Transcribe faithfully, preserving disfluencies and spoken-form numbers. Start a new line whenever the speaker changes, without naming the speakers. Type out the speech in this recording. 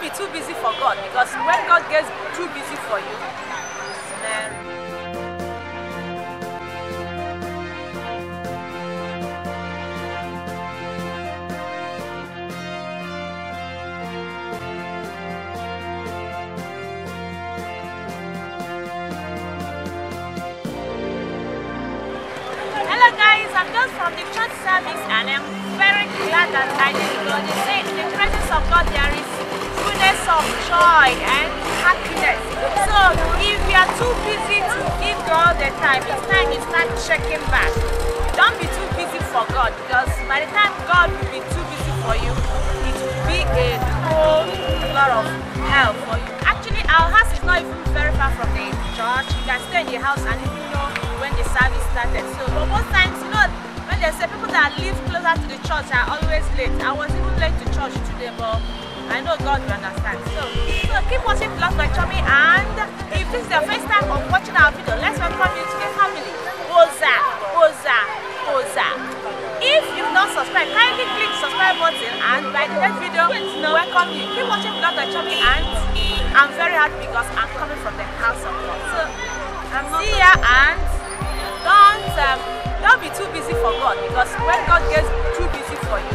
be too busy for God, because when God gets too busy for you, then hello guys, I'm just from the church service and I'm very glad that I did go. They say in the presence of God there is fullness of joy and happiness. So if you are too busy to give God the time, it's time you start checking back. Don't be too busy for God, because by the time God will be too busy for you, it will be a whole lot of hell for you. Actually, our house is not even very far from the church. You can stay in the house and even know when the service started. So but most times, you know, when they say people that live closer to the church are always late. I was even late to church today, but I know God will understand. So, so keep watching Vlogs by Chomi, and if this is your first time of watching our video, let's welcome you to the family. Oza, Oza, Oza. If you've not subscribed, kindly click the subscribe button, and by the next video, we'll welcome you. Keep watching Vlogs by Chomi, and I'm very happy because I'm coming from the house of God. So, I'm see ya, and don't um, don't be too busy for God, because when God gets too busy for you,